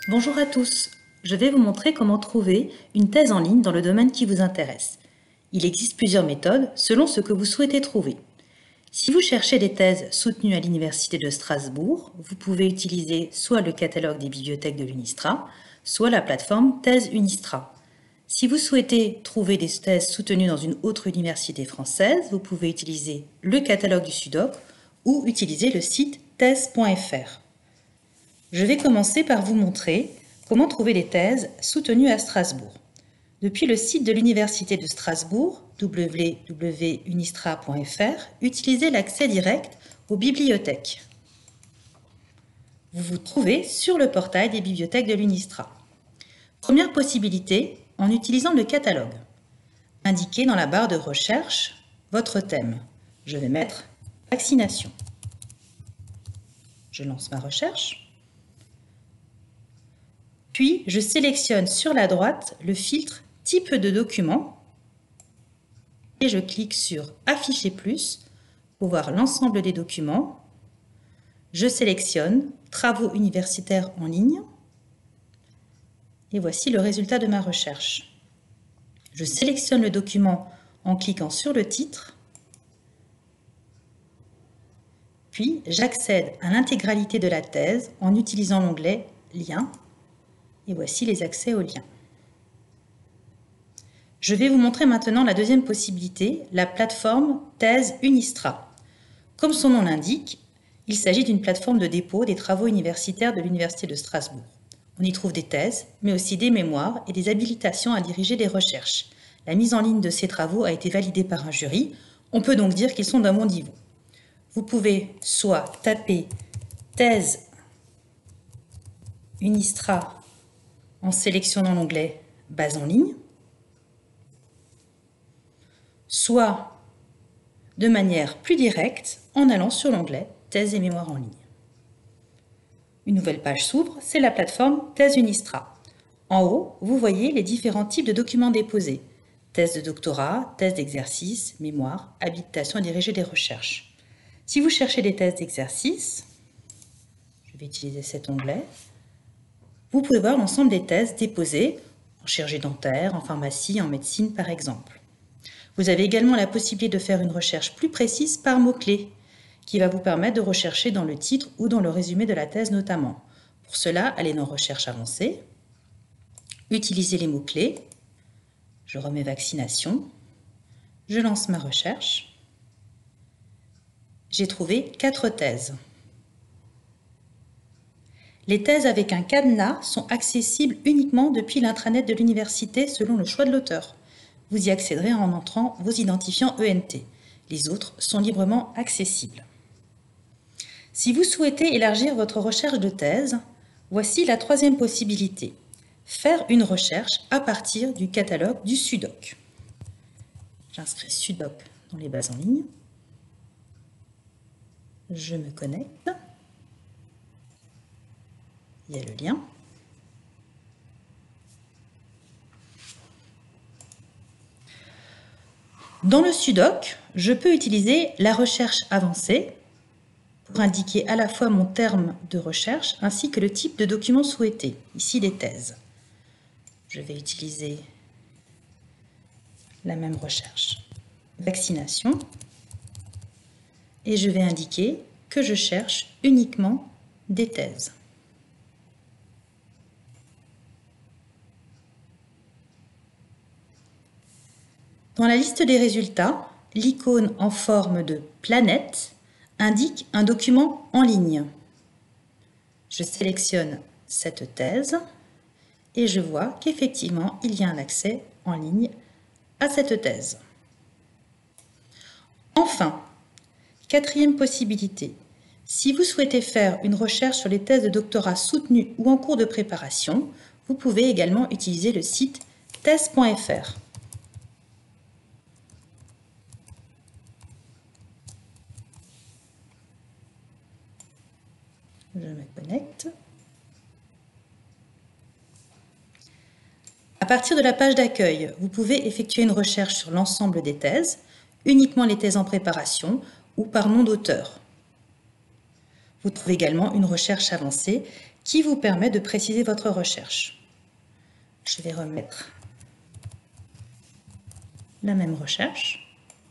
Bonjour à tous, je vais vous montrer comment trouver une thèse en ligne dans le domaine qui vous intéresse. Il existe plusieurs méthodes selon ce que vous souhaitez trouver. Si vous cherchez des thèses soutenues à l'Université de Strasbourg, vous pouvez utiliser soit le catalogue des bibliothèques de l'UNISTRA, soit la plateforme Thèse Unistra. Si vous souhaitez trouver des thèses soutenues dans une autre université française, vous pouvez utiliser le catalogue du SUDOC ou utiliser le site thèse.fr. Je vais commencer par vous montrer comment trouver les thèses soutenues à Strasbourg. Depuis le site de l'Université de Strasbourg, www.unistra.fr, utilisez l'accès direct aux bibliothèques. Vous vous trouvez sur le portail des bibliothèques de l'UNISTRA. Première possibilité, en utilisant le catalogue. Indiquez dans la barre de recherche votre thème. Je vais mettre « Vaccination ». Je lance ma recherche. Puis, je sélectionne sur la droite le filtre « Type de document » et je clique sur « Afficher plus » pour voir l'ensemble des documents. Je sélectionne « Travaux universitaires en ligne » et voici le résultat de ma recherche. Je sélectionne le document en cliquant sur le titre, puis j'accède à l'intégralité de la thèse en utilisant l'onglet « Liens ». Et voici les accès aux liens. Je vais vous montrer maintenant la deuxième possibilité, la plateforme Thèse Unistra. Comme son nom l'indique, il s'agit d'une plateforme de dépôt des travaux universitaires de l'Université de Strasbourg. On y trouve des thèses, mais aussi des mémoires et des habilitations à diriger des recherches. La mise en ligne de ces travaux a été validée par un jury. On peut donc dire qu'ils sont d'un bon niveau. Vous pouvez soit taper Thèse Unistra en sélectionnant l'onglet « Base en ligne », soit de manière plus directe en allant sur l'onglet « Thèse et mémoires en ligne ». Une nouvelle page s'ouvre, c'est la plateforme Thèse Unistra. En haut, vous voyez les différents types de documents déposés. Thèse de doctorat, thèse d'exercice, mémoire, habilitation à diriger des recherches. Si vous cherchez des thèses d'exercice, je vais utiliser cet onglet, vous pouvez voir l'ensemble des thèses déposées en chirurgie dentaire, en pharmacie, en médecine par exemple. Vous avez également la possibilité de faire une recherche plus précise par mots-clés qui va vous permettre de rechercher dans le titre ou dans le résumé de la thèse notamment. Pour cela, allez dans Recherche avancée, utilisez les mots-clés, je remets vaccination, je lance ma recherche. J'ai trouvé 4 thèses. Les thèses avec un cadenas sont accessibles uniquement depuis l'intranet de l'université selon le choix de l'auteur. Vous y accéderez en entrant vos identifiants ENT. Les autres sont librement accessibles. Si vous souhaitez élargir votre recherche de thèse, voici la troisième possibilité. Faire une recherche à partir du catalogue du SUDOC. J'inscris SUDOC dans les bases en ligne. Je me connecte. Il y a le lien. Dans le SUDOC, je peux utiliser la recherche avancée pour indiquer à la fois mon terme de recherche ainsi que le type de document souhaité, ici des thèses. Je vais utiliser la même recherche, vaccination, et je vais indiquer que je cherche uniquement des thèses. Dans la liste des résultats, l'icône en forme de planète indique un document en ligne. Je sélectionne cette thèse et je vois qu'effectivement, il y a un accès en ligne à cette thèse. Enfin, quatrième possibilité, si vous souhaitez faire une recherche sur les thèses de doctorat soutenues ou en cours de préparation, vous pouvez également utiliser le site thèse.fr. Je me connecte. À partir de la page d'accueil, vous pouvez effectuer une recherche sur l'ensemble des thèses, uniquement les thèses en préparation ou par nom d'auteur. Vous trouvez également une recherche avancée qui vous permet de préciser votre recherche. Je vais remettre la même recherche.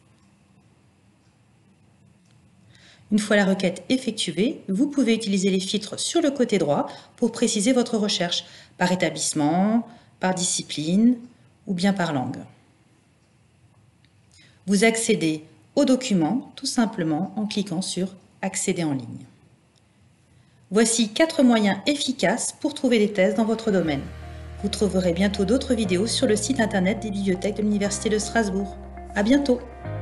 Une fois la requête effectuée, vous pouvez utiliser les filtres sur le côté droit pour préciser votre recherche par établissement, par discipline ou bien par langue. Vous accédez au document tout simplement en cliquant sur « Accéder en ligne ». Voici 4 moyens efficaces pour trouver des thèses dans votre domaine. Vous trouverez bientôt d'autres vidéos sur le site internet des bibliothèques de l'Université de Strasbourg. À bientôt!